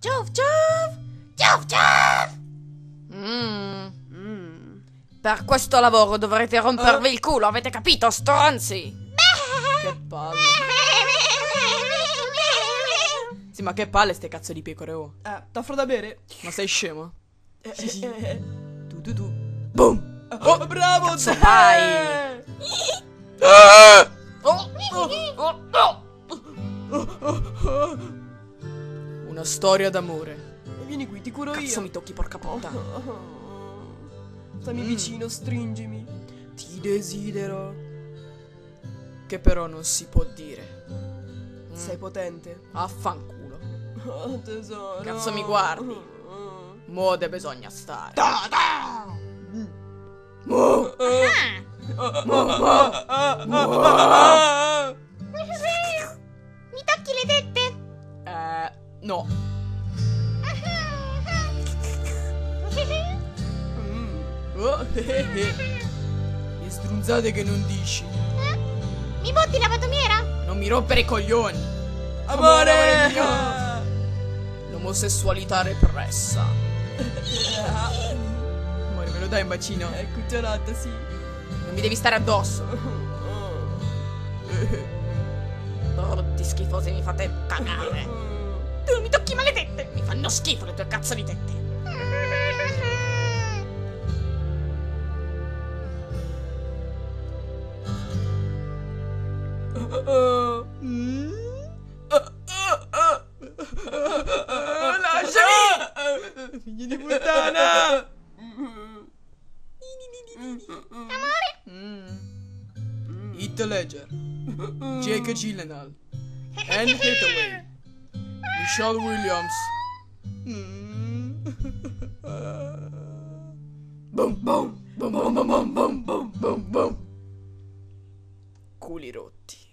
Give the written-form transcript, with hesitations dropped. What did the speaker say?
Ciuf ciuf! Ciuf ciuf! Per questo lavoro dovrete rompervi il culo, avete capito, stronzi? Che palle. Sì, ma che palle ste cazzo di pecore, oh. T'offro da bere? Ma sei scemo? Sì. Tu. Boom! Oh, bravo, Cazzo Zé! fai? Una storia d'amore. Vieni qui, ti curo Cazzo io. mi tocchi, porca puttana. Stammi vicino, stringimi. Ti desidero. Che però non si può dire. Sei potente. Affanculo. Oh, tesoro. Cazzo mi guardi? Mode bisogna stare. Mi tocchi le tette? No. E strunzate che non dici. Mi botti la patomiera? Non mi rompere i coglioni. Amore mio. L'omosessualità repressa. Amore, me lo dai un bacino? Cucciolata, sì. Non mi devi stare addosso. Brutti schifosi, mi fate cagare. Tu mi tocchi maledette. Mi fanno schifo le tue cazzo di tette. Lasciami! Figli di puttana! Heath Ledger, Jake Gyllenhaal, Anne Hathaway, Michelle Williams. Boom, boom, boom, boom, boom, boom, boom, boom, boom. Culi rotti.